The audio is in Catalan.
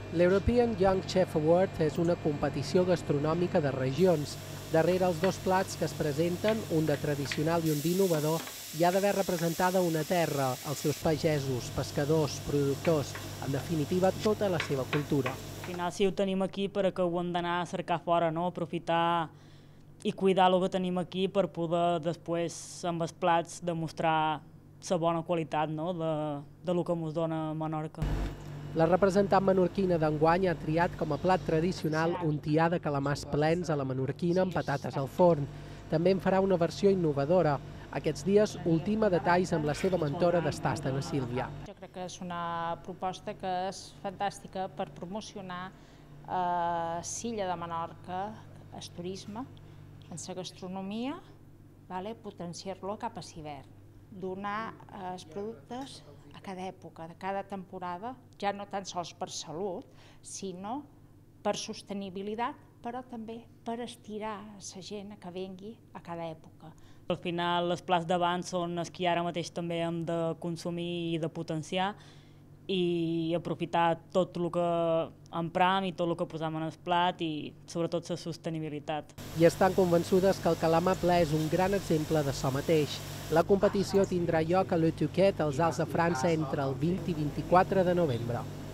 L'European Young Chef Award és una competició gastronòmica de regions. Darrere els dos plats que es presenten, un de tradicional i un d'innovador, hi ha d'haver representada una terra, els seus pagesos, pescadors, productors, en definitiva, tota la seva cultura. Al final, si ho tenim aquí, per que ho hem d'anar a cercar fora, no? Aprofitar i cuidar el que tenim aquí per poder després, amb els plats, demostrar la bona qualitat, no? de lo que ens dona Menorca. La representant menorquina d'enguany ha triat com a plat tradicional un tià de calamars plens a la menorquina amb patates al forn. També en farà una versió innovadora. Aquests dies ultima detalls amb la seva mentora d'Estasta, na Sílvia. Jo crec que és una proposta que és fantàstica per promocionar Silla de Menorca, el turisme, en la gastronomia, potenciar-lo cap a l'hivern, donar els productes a cada època, de cada temporada, ja no tan sols per salut, sinó per sostenibilitat, però també per estirar la gent que vengui a cada època. Al final, els plats d'abans són els que ara mateix també hem de consumir i de potenciar i aprofitar tot el que empram i tot el que posam en el plat i sobretot la sostenibilitat. I estan convençudes que el calamar ple és un gran exemple de això mateix. La competició tindrà lloc a Le Touquet, als Alts de França, entre el 20 i 24 de novembre.